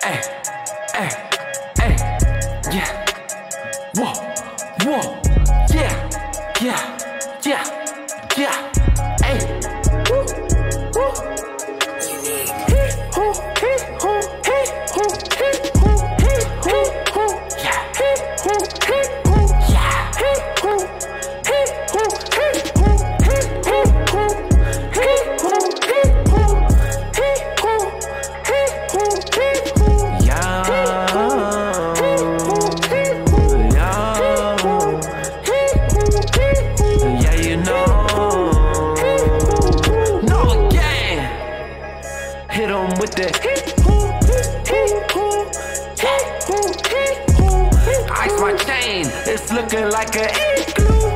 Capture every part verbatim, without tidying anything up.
Ay, ay, ay, yeah. Whoa, whoa, yeah, yeah, yeah, yeah. Ay, woo, woo. Hee, hoo, hee, hoo, hee, hoo, hee, hoo, hee, hoo, hoo. Yeah, hee, hoo, hee, hoo, yeah, hee, hoo, hee, hoo, hee, hoo, hee, hoo, hoo, hee, hoo, hee, hoo, hee, hoo, hee, hoo, hee, hoo. Yeah, yeah, you know. Know the game. Hit 'em with that. Ice my chain, it's looking like a igloo.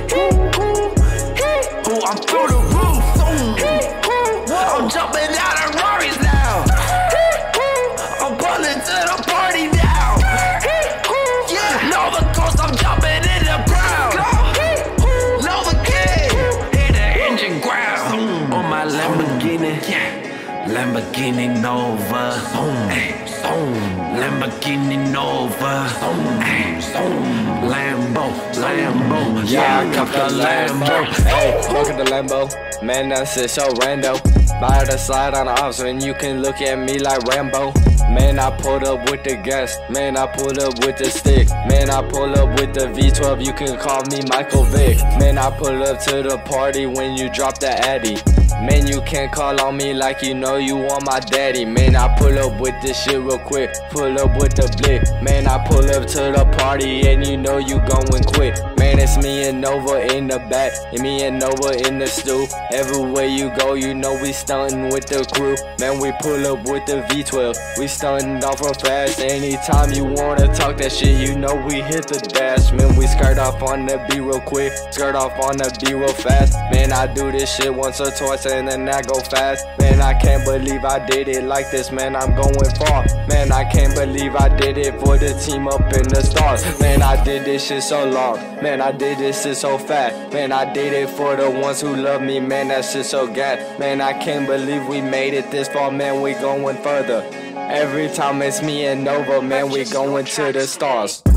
Ooh, I'm through the roof. I'm jumping out of Rari's now. I'm pulling to the party now. Yeah, know the coast, I'm jumping in the ground. Know the game, hit the engine ground. On my Lamborghini, yeah. Lamborghini Nova, ay, Lamborghini Nova, ay, Lambo, Lambo, yeah, I cop the Lambo. Hey, look at the Lambo, man, that's it, so rando. By the slide on the ops, and you can look at me like Rambo. Man, I pulled up with the gas, man, I pulled up with the stick. Man, I pull up with the V twelve, you can call me Michael Vick. Man, I pull up to the party when you drop the Addy. Man, you can't call on me like you know you want my daddy. Man, I pull up with this shit real quick, pull up with the blick. Man, I pull up to the party and you know you going quick. Man, it's me and Nova in the back, and me and Nova in the stew. Everywhere you go, you know we stuntin' with the crew. Man, we pull up with the V twelve, we stuntin' off real fast. Anytime you wanna talk that shit, you know we hit the dash. Man, we skirt off on the beat real quick, skirt off on the beat real fast. Man, I do this shit once or twice and then I go fast. Man, I can't believe I did it like this, man, I'm going far. Man, I can't believe I did it for the team up in the stars. Man, I did this shit so long, man, I did this shit so fast. Man, I did it for the ones who love me, man, that shit so gas. Man, I can't believe we made it this far, man, we going further. Every time it's me and Nova, man, we going to the stars.